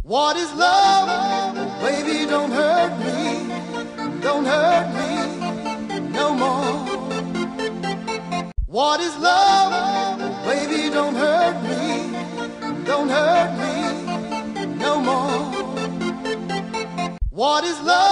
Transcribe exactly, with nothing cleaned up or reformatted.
What is love? Baby, don't hurt me. Don't hurt me no more. What is love? Baby, don't hurt me. Don't hurt me no more. What is love?